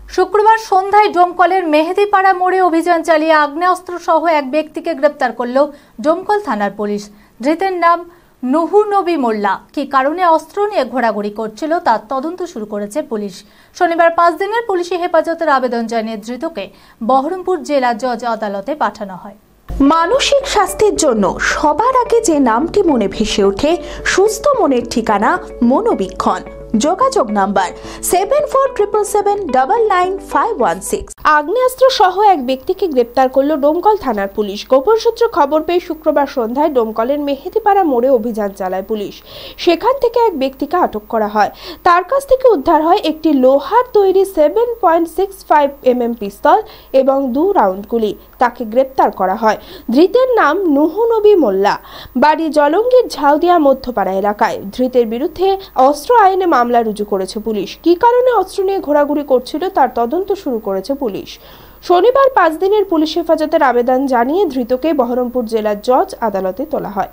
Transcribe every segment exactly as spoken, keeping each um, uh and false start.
শুক্রবার সন্ধ্যায় ডোমকলের মেহেদিপাড়া মোড়ে অভিযান চালিয়ে আগ্নেয়াস্ত্র সহ এক ব্যক্তিকে গ্রেপ্তার করল ডোমকল থানার পুলিশ। ধৃতের নাম নুহু নবী মোল্লা। কি কারণে অস্ত্র নিয়ে ঘোরাঘুরি করছিল তার তদন্ত শুরু করেছে পুলিশ। শনিবার পাঁচ দিনের পুলিশি হেফাজতের আবেদন জানিয়ে ধৃতকে বহরমপুর জেলা জজ আদালতে পাঠানো হয়। মানসিক স্বাস্থ্যের জন্য সবার আগে যে নামটি মনে ভেসে ওঠে, সুস্থ মনের ঠিকানা মনোবীক্ষণ। যোগাযোগ number seven four triple seven double nine five one six. আগ্নেয়াস্ত্র সহ এক ব্যক্তিকে গ্রেপ্তার করল ডোমকল থানার পুলিশ। গোপন সূত্রে খবর পেয়ে শুক্রবার সন্ধ্যায় ডোমকলের মেহেদিপাড়া মোড়ে অভিযান চালায় পুলিশ। সেখান থেকে এক ব্যক্তিকে আটক করা হয়। তার কাছ থেকে উদ্ধার হয় একটি লোহার তৈরি seven point six five M M pistol এবং দু রাউন্ড গুলি। তাকে গ্রেপ্তার করা হয়। ধৃতের নাম নুহু নবী মোল্লা, বাড়ি জলঙ্গির ঝাউদিয়া মধ্যপাড়া এলাকায়। ধৃতের বিরুদ্ধে অস্ত্র আইনে মামলা রুজু করেছে পুলিশ। কি কারণে অস্ত্র নিয়ে ঘোরাঘুরি করছিল তার তদন্ত শুরু করেছে পুলিশ। শনিবার পাঁচ দিনের পুলিশ হেফাজতের আবেদন জানিয়ে ধৃতকে বহরমপুর জেলার জজ আদালতে তোলা হয়।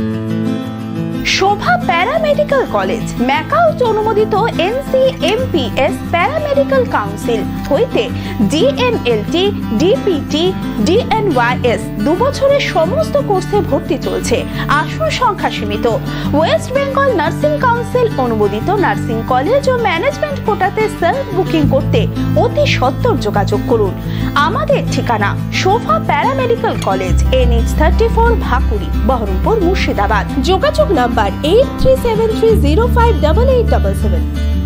শোভা প্যারামেডিক্যাল কলেজ ম্যাকাউট অনুমোদিত N C M P S paramedical council হইতে D M L T, D P T, D N Y S দু বছরের সমস্ত কোর্সে ভর্তি চলছে। আসন সংখ্যা সীমিত। ওয়েস্ট বেঙ্গল নার্সিং কাউন্সিল অনুমোদিত নার্সিং কলেজ ও ম্যানেজমেন্ট কোটাতে সেলফ বুকিং করতে অতি সত্বর যোগাযোগ করুন। আমাদের ঠিকানা Shobha paramedical college, N H thirty four, Bhakuri, Baharampur, Murshidabad. যোগাযোগ number eight three seven three zero five double eight double seven.